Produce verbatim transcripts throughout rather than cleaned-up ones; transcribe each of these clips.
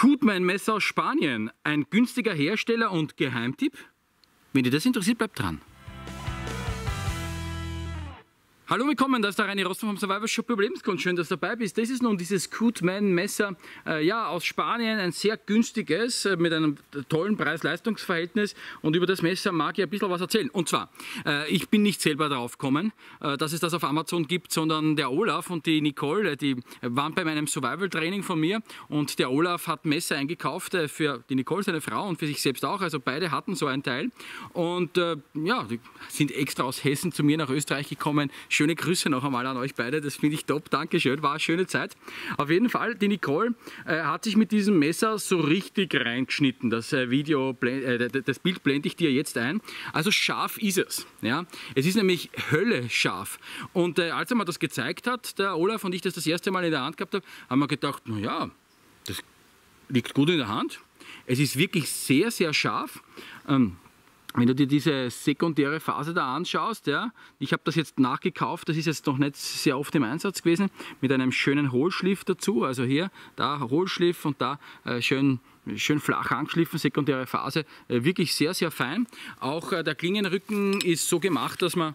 Kootman Messer aus Spanien, ein günstiger Hersteller und Geheimtipp? Wenn dich das interessiert, bleibt dran. Hallo, willkommen, das ist der Reini Rossmann vom Survival Shop Überlebenskunst. Schön, dass du dabei bist. Das ist nun dieses Kootman Messer äh, ja, aus Spanien, ein sehr günstiges, äh, mit einem tollen Preis-Leistungs-Verhältnis. Und über das Messer mag ich ein bisschen was erzählen. Und zwar, äh, ich bin nicht selber drauf gekommen, äh, dass es das auf Amazon gibt, sondern der Olaf und die Nicole, die waren bei meinem Survival-Training von mir. Und der Olaf hat Messer eingekauft äh, für die Nicole, seine Frau, und für sich selbst auch. Also beide hatten so ein Teil. Und äh, ja, die sind extra aus Hessen zu mir nach Österreich gekommen. Schöne Grüße noch einmal an euch beide, das finde ich top, Dankeschön, war eine schöne Zeit. Auf jeden Fall, die Nicole äh, hat sich mit diesem Messer so richtig reingeschnitten. Das, äh, Video, äh, das Bild blende ich dir jetzt ein. Also scharf ist es. Ja? Es ist nämlich Hölle scharf. Und äh, als er mir das gezeigt hat, der Olaf und ich das das erste Mal in der Hand gehabt habe, haben wir gedacht, naja, das liegt gut in der Hand. Es ist wirklich sehr, sehr scharf. Ähm, Wenn du dir diese sekundäre Phase da anschaust, ja, ich habe das jetzt nachgekauft, das ist jetzt noch nicht sehr oft im Einsatz gewesen, mit einem schönen Hohlschliff dazu, also hier, da Hohlschliff und da äh, schön, schön flach angeschliffen, sekundäre Phase, äh, wirklich sehr, sehr fein. Auch äh, der Klingenrücken ist so gemacht, dass man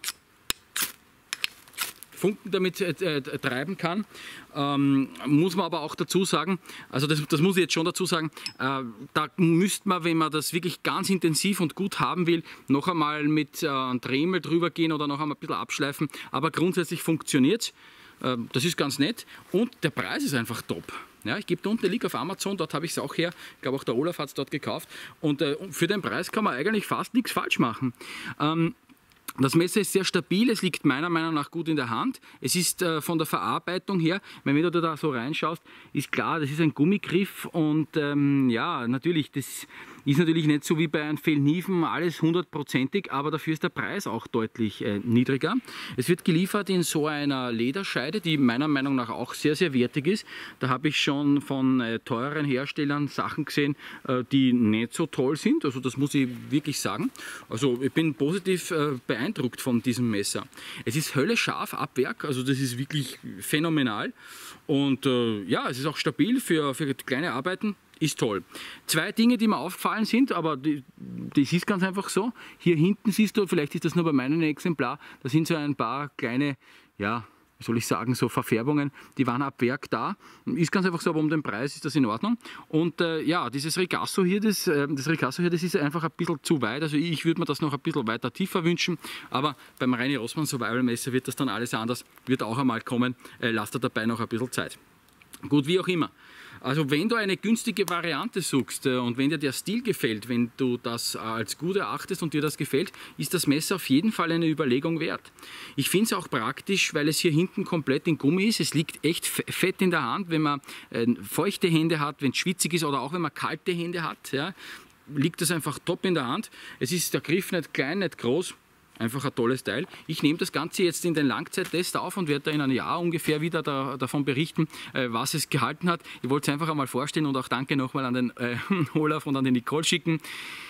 Funken damit äh, treiben kann. Ähm, muss man aber auch dazu sagen, also das, das muss ich jetzt schon dazu sagen, äh, da müsste man, wenn man das wirklich ganz intensiv und gut haben will, noch einmal mit äh, einem Dremel drüber gehen oder noch einmal ein bisschen abschleifen, aber grundsätzlich funktioniert es. Äh, das ist ganz nett und der Preis ist einfach top. Ja, ich gebe da unten den Link auf Amazon, dort habe ich es auch her, ich glaube auch der Olaf hat es dort gekauft und äh, für den Preis kann man eigentlich fast nichts falsch machen. Ähm, Das Messer ist sehr stabil, es liegt meiner Meinung nach gut in der Hand. Es ist äh, von der Verarbeitung her, wenn du da so reinschaust, ist klar, das ist ein Gummigriff und ähm, ja, natürlich, das ist natürlich nicht so wie bei einem Fellknifen alles hundertprozentig, aber dafür ist der Preis auch deutlich äh, niedriger. Es wird geliefert in so einer Lederscheide, die meiner Meinung nach auch sehr, sehr wertig ist. Da habe ich schon von äh, teureren Herstellern Sachen gesehen, äh, die nicht so toll sind, also das muss ich wirklich sagen. Also ich bin positiv äh, beeindruckt von diesem Messer. Es ist höllescharf ab Werk, also das ist wirklich phänomenal und äh, ja, es ist auch stabil für, für kleine Arbeiten. Ist toll. Zwei Dinge, die mir aufgefallen sind, aber die, das ist ganz einfach so. Hier hinten siehst du, vielleicht ist das nur bei meinem Exemplar, da sind so ein paar kleine, ja, wie soll ich sagen, so Verfärbungen, die waren ab Werk da. Ist ganz einfach so, aber um den Preis ist das in Ordnung. Und äh, ja, dieses Rigasso hier, das, äh, das Rigasso hier, das ist einfach ein bisschen zu weit. Also ich würde mir das noch ein bisschen weiter tiefer wünschen. Aber beim Reini Rossmann Survival Messer wird das dann alles anders, wird auch einmal kommen. Äh, lasst da dabei noch ein bisschen Zeit. Gut, wie auch immer. Also wenn du eine günstige Variante suchst und wenn dir der Stil gefällt, wenn du das als gut erachtest und dir das gefällt, ist das Messer auf jeden Fall eine Überlegung wert. Ich finde es auch praktisch, weil es hier hinten komplett in Gummi ist. Es liegt echt fett in der Hand, wenn man feuchte Hände hat, wenn es schwitzig ist oder auch wenn man kalte Hände hat, ja, liegt das einfach top in der Hand. Es ist der Griff nicht klein, nicht groß. Einfach ein tolles Teil. Ich nehme das Ganze jetzt in den Langzeittest auf und werde da in einem Jahr ungefähr wieder da, davon berichten, äh, was es gehalten hat. Ich wollte es einfach einmal vorstellen und auch danke nochmal an den äh, Olaf und an den Nicole schicken.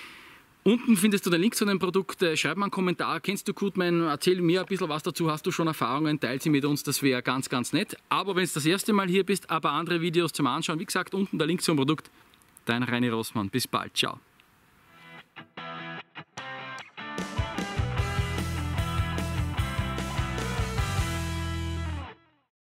Unten findest du den Link zu dem Produkt. Äh, schreib mal einen Kommentar. Kennst du Kootman? Erzähl mir ein bisschen was dazu. Hast du schon Erfahrungen? Teil sie mit uns. Das wäre ganz, ganz nett. Aber wenn es das erste Mal hier bist, aber andere Videos zum Anschauen, wie gesagt, unten der Link zum Produkt. Dein Reini Rossmann. Bis bald. Ciao.